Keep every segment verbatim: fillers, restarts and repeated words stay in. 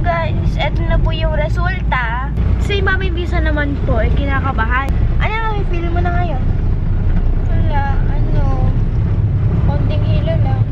guys, eto na po yung resulta. Si Mami Bisa naman po ay kinakabahan. Ano ang feel mo na ngayon? Wala, ano, konting hilo lang.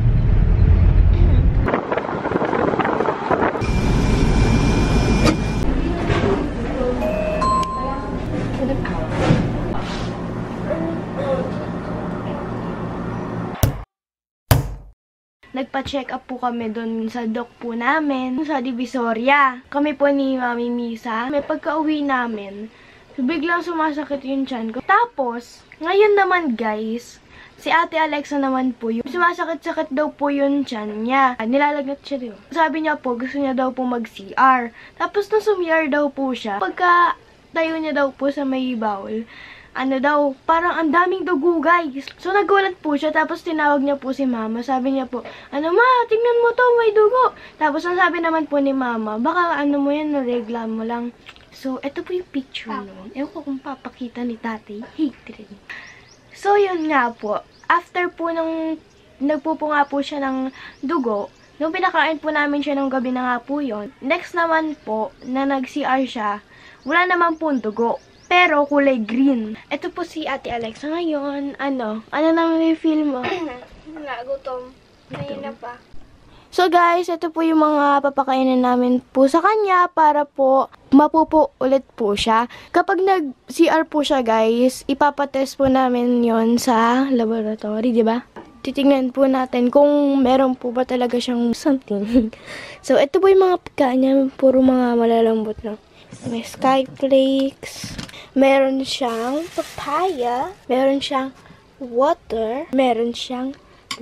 Nagpa-check up po kami doon sa doc po namin sa Divisoria. Kami po ni Mami Misa. May pagka-uwi namin, biglang sumasakit yung tiyan ko. Tapos, ngayon naman guys, si Ate Alexa naman po, yung sumasakit-sakit daw po yung tiyan niya. Nilalagnat siya daw. Sabi niya po, gusto niya daw po mag-C R. Tapos nung sum-C R daw po siya, pagka tayo niya daw po sa may bawal, ano daw, parang ang daming dugo, guys. So, nagulat po siya, tapos tinawag niya po si Mama. Sabi niya po, ano ma, tingnan mo to, may dugo. Tapos, ang sabi naman po ni Mama, baka ano mo yan, naregla mo lang. So, ito po yung picture noon. Ewan ko kung papakita ni tatay. Hate rin. So, yun nga po. After po nung, nagpupo nga po siya ng dugo, nung pinakain po namin siya nung gabi na nga po yun, next naman po, na nag-C R siya, wala naman po dugo. Pero kulay green. Ito po si Ate Alexa ngayon. Ano? Ano naman yung feel mo? Wala, gutom. Mahina pa. So guys, ito po yung mga papakainin namin po sa kanya para po mapupo ulit po siya. Kapag nag-C R po siya guys, ipapatest po namin yon sa laboratory, di ba? Titingnan po natin kung meron po ba talaga siyang something. So ito po yung mga pagkain niya. Puro mga malalambot na. May skyflakes. Meron siyang papaya. Meron siyang water. Meron siyang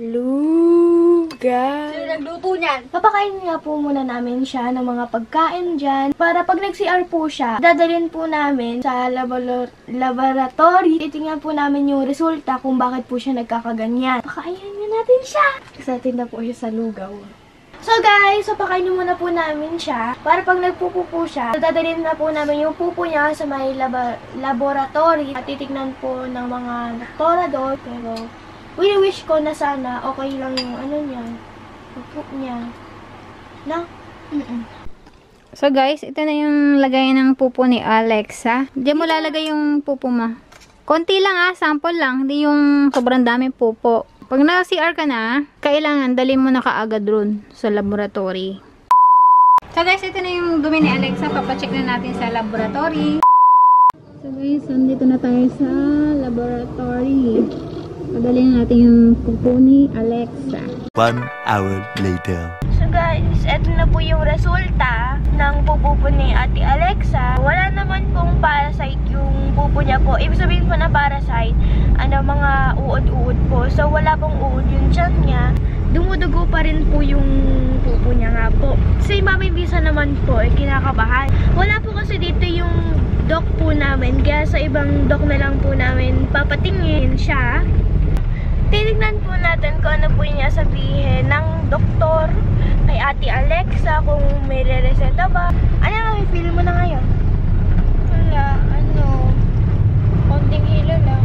luga. Sino nagluto niyan? Papakain nga po muna namin siya ng mga pagkain dyan. Para pag nag-C R po siya, dadalhin po namin sa laboratory. Titingnan po namin yung resulta kung bakit po siya nagkakaganyan. Pakainin nga natin siya. Excited na po siya sa lugaw. So guys, so pakainin muna po namin siya. Para pag nagpupo po siya, dadalhin na po namin yung pupo niya sa may lab laboratory. At titignan po ng mga doktora doon. Pero, wish ko na sana okay lang yung ano niya. Yung pupo niya. No? Mm-mm. So guys, ito na yung lagayan ng pupo ni Alexa. Diyan mo lalagay yung pupo mo. Konti lang ah, sample lang. Hindi yung sobrang dami pupo. Pag na-C R ka na, kailangan dalhin mo na kaagad ron sa laboratory. So guys, ito na yung dumi ni Alexa. Papacheck na natin sa laboratory. So guys, nandito na tayo sa laboratory. Padalhin natin yung pupo ni Alexa. One hour later. So guys, eto na po yung resulta ng pupo ni Ate Alexa. Wala naman pong parasite yung pupo niya po. Ibig sabihin po na parasite, ano, mga uod-uod po. So wala pong uod yung tiyan niya. Dumudugo pa rin po yung pupo niya nga po. Si Mami Bisa naman po ay kinakabahan. Wala po kasi dito yung doc po namin. Kaya sa ibang doc na lang po namin papatingin siya. Titignan po natin kung ano po niya sabihin ng doktor kay Ate Alexa, kung may re-reseta ba. Ano ang feel mo na ngayon? Wala, ano, konting hilo lang.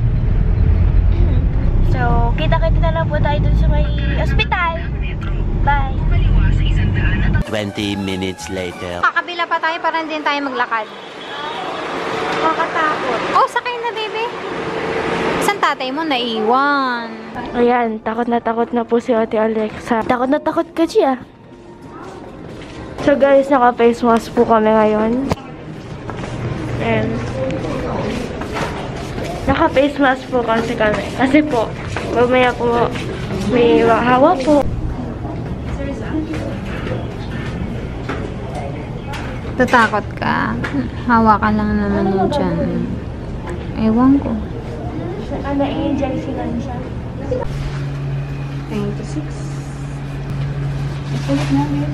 So, kita-kita na lang po tayo dun sa may ospital. Bye! Twenty minutes later. Kakabila pa tayo para hindi tayo maglakad. Makatakot. Oh, sakay na baby. Saan tatay mo naiwan? Ayan, takot na takot na po si Ate Alexa. Takot na takot ka siya. So guys, naka-face mask po kami ngayon. And naka-face mask po kasi kami. Kasi po, mamaya po may hawa po. Tatakot ka? Hawakan lang naman yun dyan. Ewan ko. Ano, i-inject silang siya. twenty-six. Ito na yun.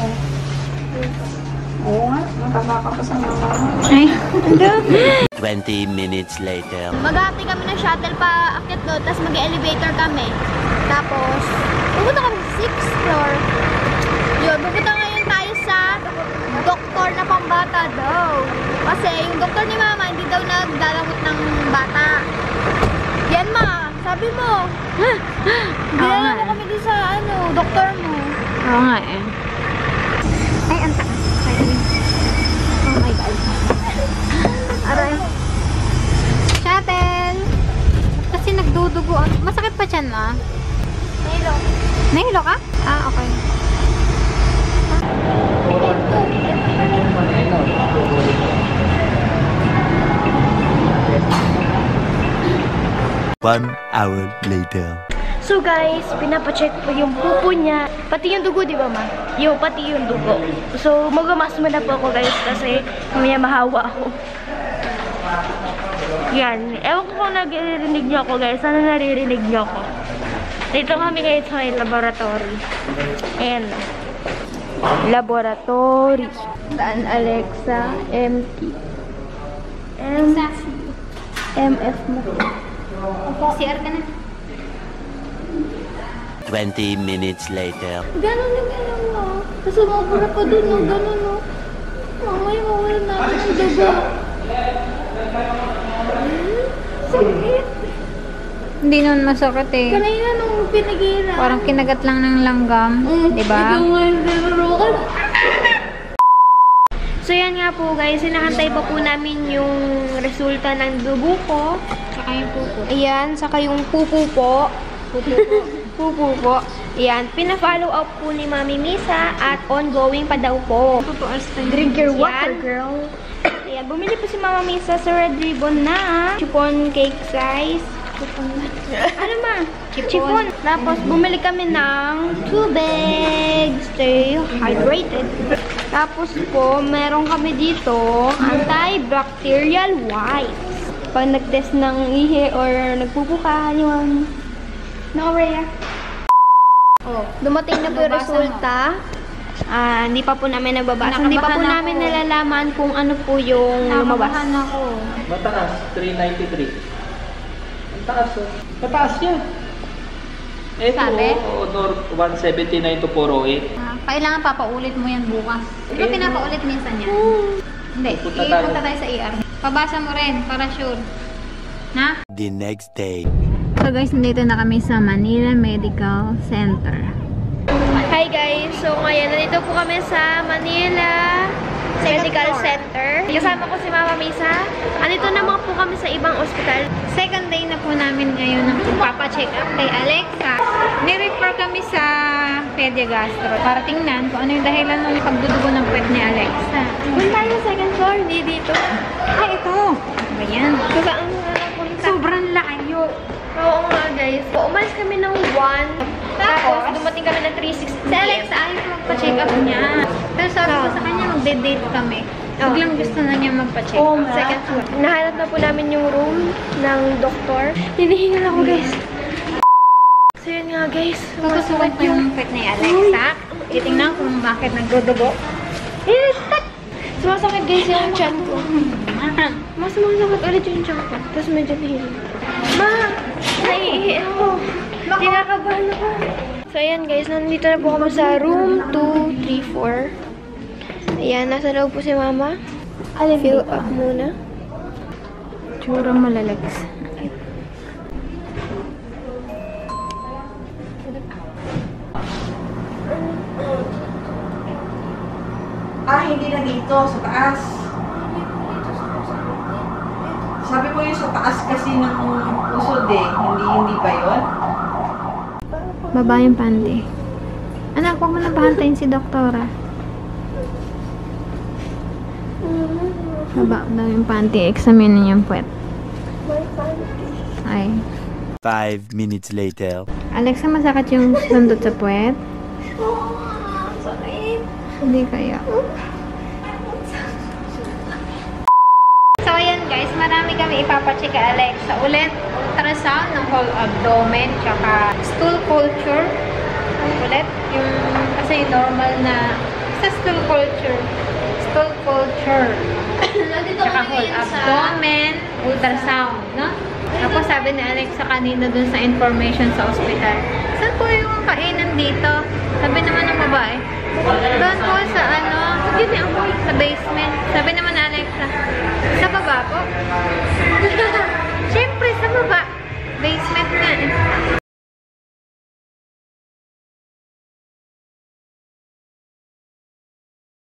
Oo nga, makabaka pa sa mga Ay, Twenty minutes later. Mag-aapay kami ng shuttle pa akit doon, tapos mag-elevator kami. Tapos, pupunta kami sa sixth floor. Yun, pupunta ngayon tayo sa doktor na pambata daw. Kasi yung doktor ni Mama, hindi daw nagdalawit ng bata. Yan ma, sabi mo. Dinala mo kami din sa ano, doktor mo. oo nga eh. Ay, Nahilo ka? Ah, okay. One hour later. So guys, pinapacheck po yung pupo niya. Pati yung dugo, di ba ma? Yo, pati yung dugo. So, magamas muna po ako guys kasi mamaya mahawa ako. Yan. Ewan ko kung naririnig niyo ako guys. Sana naririnig niyo ako. Dito kami ngayon sa may laboratory. Ayan. Laboratory. Saan Alexa? M T. M M F mo. C R ka na. Twenty minutes later. Ganon na ganon mo. Kasi mabura pa dun, no? Ganon, no? Mamaya mawala natin ang dugo. Sakit. Hindi nun masakit eh. Kanina nung pinagira. Parang kinagat lang ng langgam. Di ba? Ikaw ngayon binurukan. So yan nga po guys, sinakantay pa po namin yung resulta ng dugo ko. Saka yung pupo. Ayan, saka yung pupu po. Pupu po. Pupu po. Ayan, pina-follow up po ni Mami Misa at ongoing pa daw po. Drink your water, Yan. girl. Ayan, bumili po si Mama Misa sa Red Ribbon na chiffon cake size. Chiffon na. Ano ma? Chiffon. Chiffon. Tapos bumili kami ng tubig. Stay hydrated. Tapos po, meron kami dito antibacterial wipes. Pag nag-test ng ihi or nagpupuka, yung no-rea. Oh, dumating na po yung Nabasa resulta. Ah, hindi pa po namin nababasa. Hindi pa po Nakabahan namin ako. nalalaman kung ano po yung lumabas. Nakabahan ako. Mataas, three ninety-three. Ang taas, oh. Mataas niya. Ito, Sabi? oh, honor one seventy-nine to four oh eight. Ah, kailangan papaulit mo yan bukas. Di ba Eh, pinapaulit minsan yan? Hindi. Pupunta tayo. Ipunta tayo sa E R. Pabasa mo rin, para sure. Na? The next day. So guys, nandito na kami sa Manila Medical Center. Hi guys! So ngayon, nandito po kami sa Manila Medical floor. Center. Kasama ko si Mama Misa. Andito naman po kami sa ibang ospital. Second day na po namin ngayon ng pagpapacheck up kay Alexa. Ni-refer kami sa Pediagastro para tingnan kung ano yung dahilan ng pagdudugo ng puwet ni Alexa. Doon tayo sa second floor, hindi dito. Ay, ito! Ano yan? So saan nga napunta? Sobrang layo. Oo nga guys. So, umalis kami ng one. Tapos, dumating kami ng three sixty. Si Alexa, ayaw magpa-check up niya. Pero sabi ko sa kanya, magde-date kami. Biglang gusto na niya magpa-check Oh, up. second floor. Nahanap na po namin yung room ng doktor. Hinihingal ako guys. So yun nga guys. Tutusukan ko yung puwet ni Alexa. Titingnan kung bakit nagdudugo. Eh, tak! Sumasakit guys yung chan ko. Mas sumasakit ulit yung chan ko. Tapos medyo nahihilo. Ma! Naiihi ako. Kinakabahan ako. So ayan guys, nandito na po kami sa room two three four. Ayan, nasa loob po si Mama. Fill up muna. Tsura malalags. Ah, hindi na dito, sa taas. Sabi mo yung sa taas kasi ng usod eh. Hindi, hindi ba yun? Baba yung panty. Anak, huwag mo na pahantayin si doktora. Baba daw yung panty. Examinin yung puwet. Ay. Five minutes later. Alexa, masakit yung sundot sa puwet? Hindi kaya. So, ayan guys, marami kami ipapacheck kay Alexa. Ulit, ultrasound ng whole abdomen, tsaka stool culture. Ulit, yung kasi normal na sa stool culture. Stool culture. Tsaka whole abdomen, ultrasound, no? Tapos sabi ni Alexa kanina dun sa information sa hospital, saan po yung kainan dito? Sabi naman ng babae, doon po sa ano, sa basement.